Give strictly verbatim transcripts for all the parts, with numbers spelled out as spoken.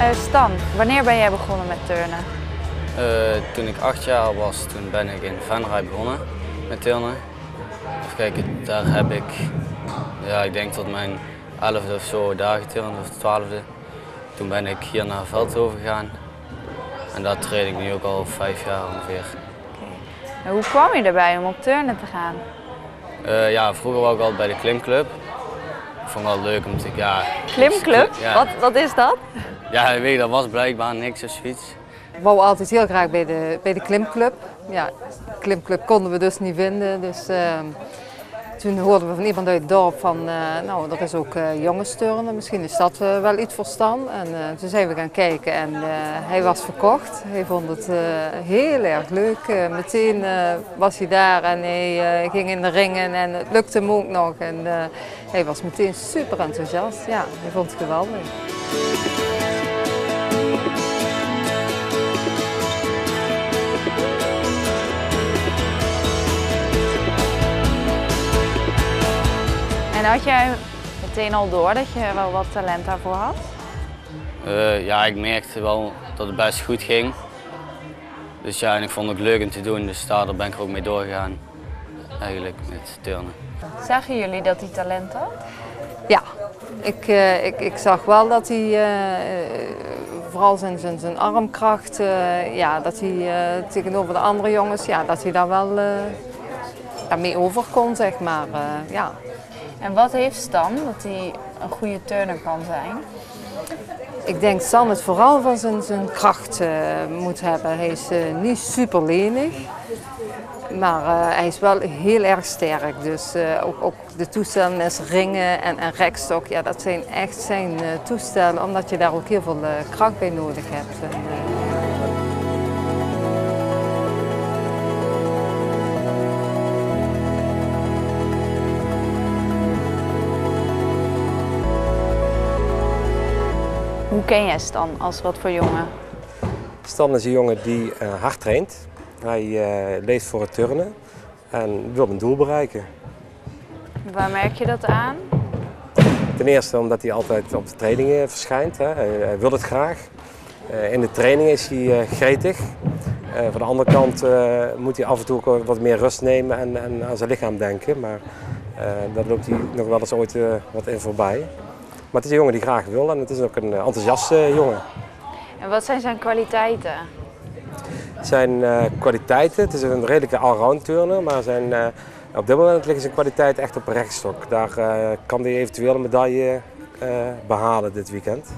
Stan, wanneer ben jij begonnen met turnen? Uh, toen ik acht jaar was, toen ben ik in Venray begonnen met turnen. Even kijken, daar heb ik, ja, ik denk tot mijn elfde of zo daar geturnd, of twaalfde. Toen ben ik hier naar Veldhoven gegaan en daar train ik nu ook al vijf jaar ongeveer. Okay. En hoe kwam je erbij om op turnen te gaan? Uh, ja, vroeger was ik al bij de klimclub. Ik vond het wel leuk om te, ja... Klimclub? Ja. Wat, wat is dat? Ja, weet je, dat was blijkbaar niks of zoiets. Ik wou altijd heel graag bij de, bij de klimclub. Ja, de klimclub konden we dus niet vinden. Dus, uh, toen hoorden we van iemand uit het dorp van, uh, nou, er is ook uh, jongensturnen, misschien is dat uh, wel iets voor Stan. En uh, toen zijn we gaan kijken en uh, hij was verkocht. Hij vond het uh, heel erg leuk. Uh, meteen uh, was hij daar en hij uh, ging in de ringen en het lukte hem ook nog. En uh, hij was meteen super enthousiast. Ja, hij vond het geweldig. En had jij meteen al door dat je wel wat talent daarvoor had? Uh, ja, ik merkte wel dat het best goed ging. Dus ja, en ik vond het leuk om te doen, dus daar ben ik er ook mee doorgegaan. Eigenlijk met turnen. Zagen jullie dat hij talent had? Ja, ik, uh, ik, ik zag wel dat hij, uh, vooral zijn, zijn, zijn armkracht, uh, ja, dat hij uh, tegenover de andere jongens, ja, dat hij daar wel uh, mee over kon, zeg maar. Uh, ja. En wat heeft Stan dat hij een goede turner kan zijn? Ik denk dat Stan het vooral van zijn, zijn kracht uh, moet hebben. Hij is uh, niet super lenig, maar uh, hij is wel heel erg sterk. Dus uh, ook, ook de toestellen is ringen en, en rekstok, ja, dat zijn echt zijn uh, toestellen, omdat je daar ook heel veel uh, kracht bij nodig hebt. En, uh... Hoe ken jij Stan als wat voor jongen? Stan is een jongen die uh, hard traint. Hij uh, leeft voor het turnen en wil een doel bereiken. Waar merk je dat aan? Ten eerste omdat hij altijd op de trainingen verschijnt. Hè. Hij, hij wil het graag. Uh, in de training is hij uh, gretig. Uh, van de andere kant uh, moet hij af en toe ook wat meer rust nemen en, en aan zijn lichaam denken. Maar uh, daar loopt hij nog wel eens ooit uh, wat in voorbij. Maar het is een jongen die graag wil en het is ook een enthousiaste jongen. En wat zijn zijn kwaliteiten? Zijn uh, kwaliteiten, het is een redelijke allround turner, maar zijn, uh, op dit moment liggen zijn kwaliteiten echt op een rechtstok. Daar uh, kan hij eventueel een medaille uh, behalen dit weekend.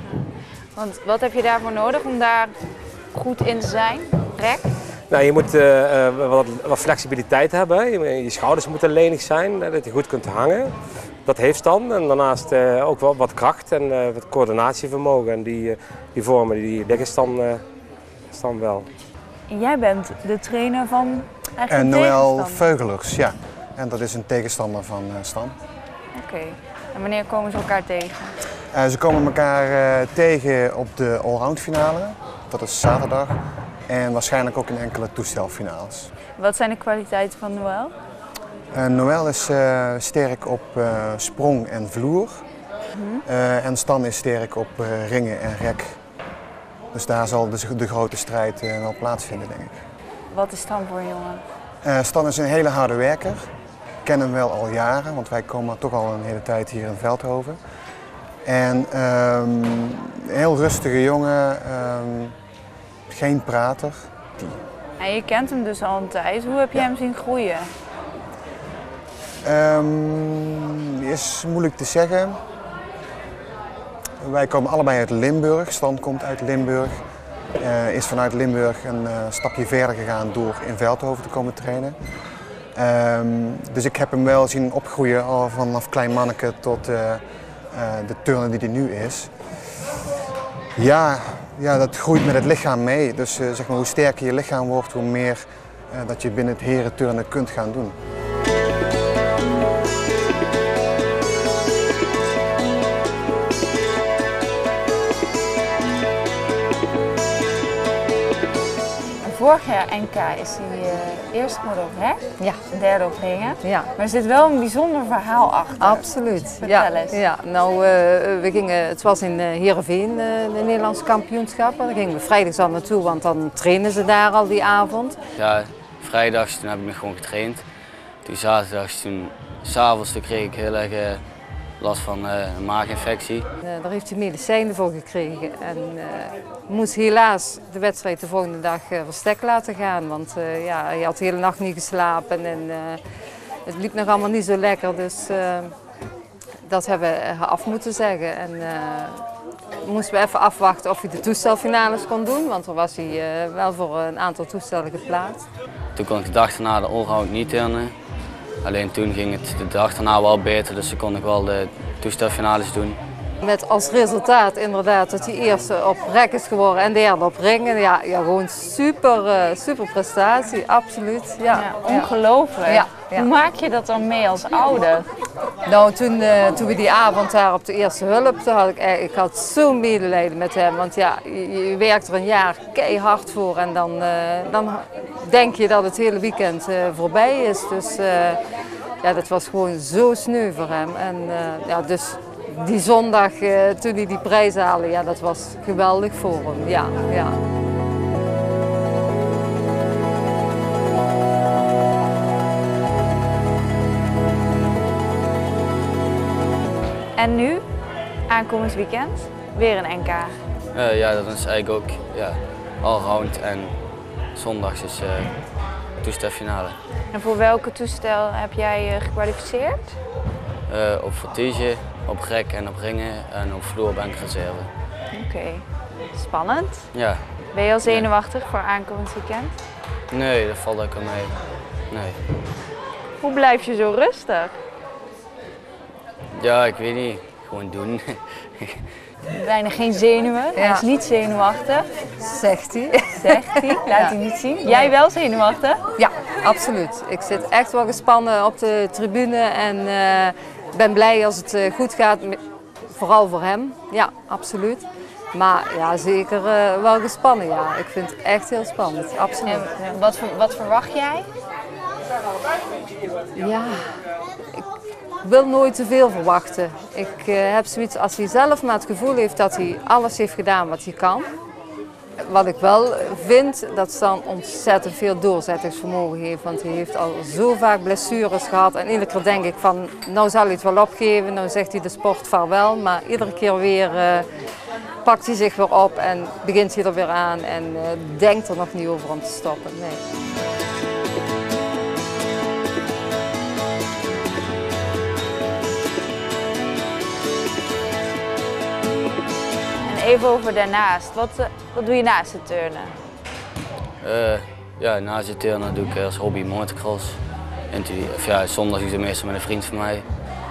Want wat heb je daarvoor nodig om daar goed in te zijn? Rek? Nou, je moet uh, uh, wat, wat flexibiliteit hebben, je, je schouders moeten lenig zijn, dat je goed kunt hangen. Dat heeft Stan en daarnaast uh, ook wel wat kracht en uh, wat coördinatievermogen. En die, uh, die vormen die liggen Stan, uh, Stan wel. Jij bent de trainer van En Noël Veugelers, ja. En dat is een tegenstander van uh, Stan. Oké. Okay. En wanneer komen ze elkaar tegen? Uh, ze komen elkaar uh, tegen op de allround finale. Dat is zaterdag. En waarschijnlijk ook in enkele toestelfinales. Wat zijn de kwaliteiten van Noël? Uh, Noël is uh, sterk op uh, sprong en vloer. Mm-hmm. uh, en Stan is sterk op uh, ringen en rek. Dus daar zal de, de grote strijd uh, wel plaatsvinden, denk ik. Wat is Stan voor een jongen? Uh, Stan is een hele harde werker. Ik ken hem wel al jaren, want wij komen toch al een hele tijd hier in Veldhoven. En um, een heel rustige jongen, um, geen prater. Die... En je kent hem dus al een tijd. Hoe heb je ja. hem zien groeien? Um, is moeilijk te zeggen. Wij komen allebei uit Limburg. Stan komt uit Limburg. Uh, is vanuit Limburg een uh, stapje verder gegaan door in Veldhoven te komen trainen. Um, dus ik heb hem wel zien opgroeien al vanaf klein manneke tot uh, uh, de turner die hij nu is. Ja, ja, dat groeit met het lichaam mee. Dus uh, zeg maar, hoe sterker je lichaam wordt, hoe meer uh, dat je binnen het herenturnen kunt gaan doen. vorig jaar N K is hij uh, eerst geworden op rek, Ja. derde op ringen. Ja. Maar er zit wel een bijzonder verhaal achter. Absoluut. Vertel Ja. eens. Ja. Nou, uh, we gingen, het was in uh, Heerenveen, uh, de Nederlandse kampioenschappen. Daar gingen we vrijdags al naartoe, want dan trainen ze daar al die avond. Ja, vrijdags toen heb ik me gewoon getraind. Toen zaterdags, toen, s'avonds toen kreeg ik heel erg uh, last van uh, een maaginfectie. Uh, daar heeft hij medicijnen voor gekregen en uh, moest helaas de wedstrijd de volgende dag uh, verstek laten gaan. Want uh, ja, hij had de hele nacht niet geslapen en uh, het liep nog allemaal niet zo lekker. Dus uh, dat hebben we af moeten zeggen. En, uh, moesten we even afwachten of hij de toestelfinales kon doen, want dan was hij uh, wel voor een aantal toestellen geplaatst. Toen kon ik de dag daarna de allround niet turnen. Alleen toen ging het de dag daarna wel beter, dus toen kon ik wel de toestelfinales doen. Met als resultaat inderdaad dat hij eerste op rek is geworden en derde op ringen. Ja, ja gewoon super, uh, super prestatie, absoluut. Ja, Ja, ongelooflijk. Ja, ja. Hoe maak je dat dan mee als ouder? Nou, toen, uh, toen we die avond daar op de eerste hulp, toen had ik, ik had zo'n medelijden met hem. Want ja, je, je werkt er een jaar keihard voor en dan, uh, dan denk je dat het hele weekend uh, voorbij is. Dus uh, ja, dat was gewoon zo sneu voor hem. En uh, ja, dus die zondag uh, toen hij die prijs haalde, ja, dat was geweldig voor hem. Ja, ja. En nu, aankomend weekend, weer een N K. Uh, ja, dat is eigenlijk ook ja, allround en zondags is uh, toestelfinale. En voor welke toestel heb jij uh, gekwalificeerd? Uh, op vertige, op rek en op ringen en op vloer ben ik reserve. Oké, okay. Spannend. Ja. Ben je al zenuwachtig voor aankomend weekend? Nee, dat valt ook wel mee. Nee. Hoe blijf je zo rustig? Ja, ik weet niet. Gewoon doen. Bijna geen zenuwen. Ja. Hij is niet zenuwachtig. Zegt hij. Zegt hij. Laat Ja. hij niet zien. Jij wel zenuwachtig? Ja, absoluut. Ik zit echt wel gespannen op de tribune en uh, ben blij als het uh, goed gaat. Vooral voor hem. Ja, absoluut. Maar ja, zeker uh, wel gespannen. Ja. Ik vind het echt heel spannend. Absoluut. En wat, wat verwacht jij? Ja, ik wil nooit te veel verwachten. Ik uh, heb zoiets, als hij zelf maar het gevoel heeft dat hij alles heeft gedaan wat hij kan. Wat ik wel vind, dat Stan ontzettend veel doorzettingsvermogen heeft. Want hij heeft al zo vaak blessures gehad. En iedere keer denk ik van, nou zal hij het wel opgeven. Nou zegt hij de sport vaarwel. Maar iedere keer weer uh, pakt hij zich weer op en begint hij er weer aan. En uh, denkt er nog niet over om te stoppen. Nee. Even over daarnaast. Wat, uh, wat doe je naast het turnen? Uh, ja, naast het turnen doe ik als hobby motocross. En die, of ja, zondag doe ik het meestal met een vriend van mij.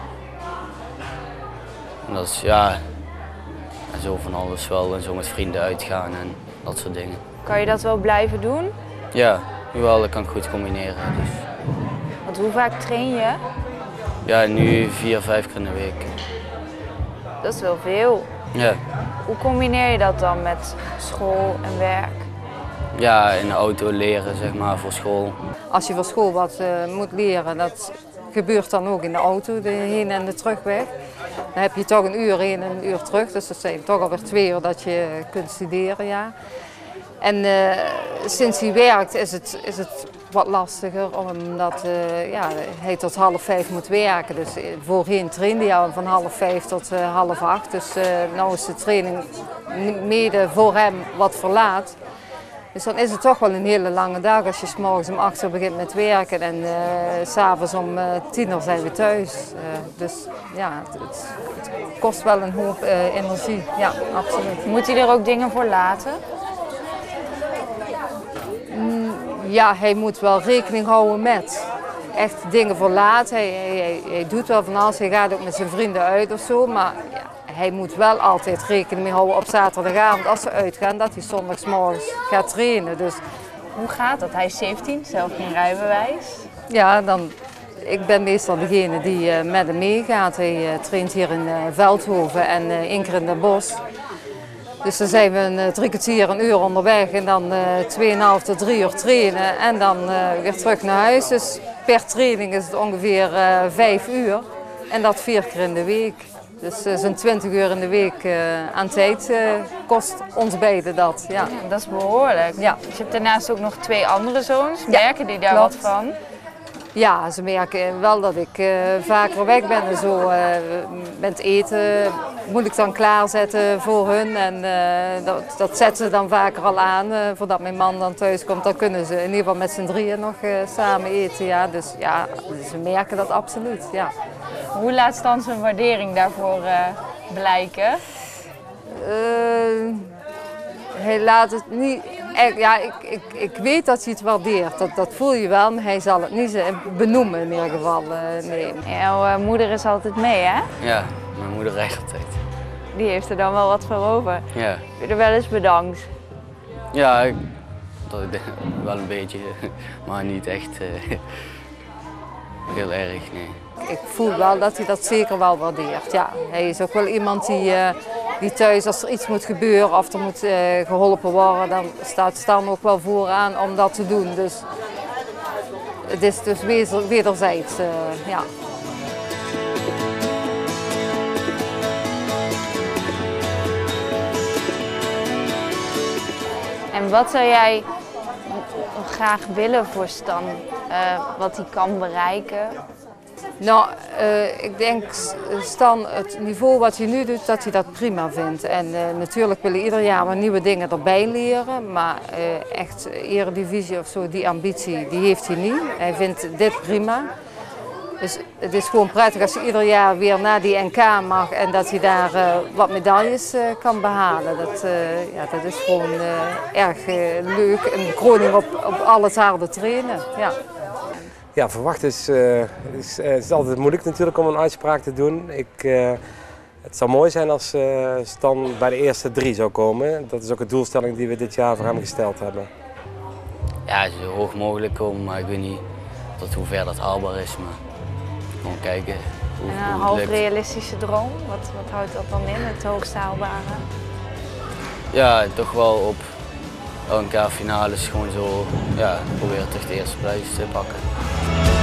En dat is ja, en zo van alles wel. En zo met vrienden uitgaan en dat soort dingen. Kan je dat wel blijven doen? Ja, jawel, dat kan ik goed combineren. Dus. Want hoe vaak train je? Ja, nu vier, vijf keer in de week. Dat is wel veel. Ja. Hoe combineer je dat dan met school en werk? Ja, in de auto leren, zeg maar, voor school. Als je voor school wat uh, moet leren, dat gebeurt dan ook in de auto, de heen- en de terugweg. Dan heb je toch een uur heen en een uur terug, dus dat zijn toch alweer twee uur dat je kunt studeren, ja. En uh, sinds hij werkt is het, is het wat lastiger, omdat uh, ja, hij tot half vijf moet werken. Dus voorheen trainde hij al van half vijf tot uh, half acht. Dus uh, nu is de training mede voor hem wat verlaat. Dus dan is het toch wel een hele lange dag als je 's morgens om acht uur begint met werken en uh, 's avonds om uh, tien uur zijn we thuis. Uh, dus ja, het, het, het kost wel een hoop uh, energie, ja, absoluut. Moet hij er ook dingen voor laten? Ja, hij moet wel rekening houden met echt dingen voor laat. Hij, hij, hij doet wel van alles, hij gaat ook met zijn vrienden uit of zo, maar ja, hij moet wel altijd rekening mee houden op zaterdagavond als ze uitgaan, dat hij zondagsmorgens gaat trainen. Dus, hoe gaat dat? Hij is zeventien, zelf geen rijbewijs. Ja, dan, ik ben meestal degene die uh, met hem meegaat. Hij uh, traint hier in uh, Veldhoven en uh, één keer in Den Bosch. Dus dan zijn we een drie kwartier, een uur onderweg en dan tweeënhalf tot drie uur trainen en dan uh, weer terug naar huis. Dus per training is het ongeveer uh, vijf uur en dat vier keer in de week. Dus uh, zo'n twintig uur in de week uh, aan tijd uh, kost ons beiden dat. Ja. Ja, dat is behoorlijk. Ja. Dus je hebt daarnaast ook nog twee andere zoons. Ja, merken die daar klopt. wat van? Ja, ze merken wel dat ik uh, vaker weg ben en zo. Uh, met eten moet ik dan klaarzetten voor hun en uh, dat, dat zetten ze dan vaker al aan. Uh, voordat mijn man dan thuis komt, dan kunnen ze in ieder geval met z'n drieën nog uh, samen eten. Ja. Dus ja, ze merken dat absoluut. Ja. Hoe laat dan zijn waardering daarvoor uh, blijken? Uh, hij laat het niet. Ja, ik, ik, ik weet dat hij het waardeert, dat, dat voel je wel, maar hij zal het niet benoemen in ieder geval. Uh, nee. Jouw uh, moeder is altijd mee, hè? Ja, mijn moeder rijdt altijd. Die heeft er dan wel wat voor over. Ja. Heb je er wel eens bedankt? Ja, ik, dat, wel een beetje, maar niet echt uh, heel erg, nee. Ik voel wel dat hij dat zeker wel waardeert. Ja, hij is ook wel iemand die, uh, die thuis, als er iets moet gebeuren of er moet uh, geholpen worden, dan staat Stan ook wel vooraan om dat te doen. Dus het is dus wederzijds. Uh, ja. En wat zou jij graag willen voor Stan, uh, wat hij kan bereiken? Nou, uh, ik denk Stan, het niveau wat hij nu doet, dat hij dat prima vindt. En uh, natuurlijk wil hij ieder jaar wat nieuwe dingen erbij leren, maar uh, echt eredivisie of zo, die ambitie, die heeft hij niet. Hij vindt dit prima. Dus het is gewoon prettig als hij ieder jaar weer naar die N K mag en dat hij daar uh, wat medailles uh, kan behalen. Dat, uh, ja, dat is gewoon uh, erg uh, leuk. En Groningen op, op al het harde trainen. Ja. Ja, verwachten is, uh, is, uh, is altijd moeilijk natuurlijk om een uitspraak te doen. Ik, uh, het zou mooi zijn als uh, Stan bij de eerste drie zou komen. Dat is ook de doelstelling die we dit jaar voor hem gesteld hebben. Ja, zo hoog mogelijk komen, maar ik weet niet tot hoe ver dat haalbaar is. Maar gewoon kijken hoe, En een hoe het half lukt. realistische droom, wat, wat houdt dat dan in, het hoogst haalbare? Ja, toch wel op N K-finales gewoon zo ja, proberen toch de eerste prijs te pakken.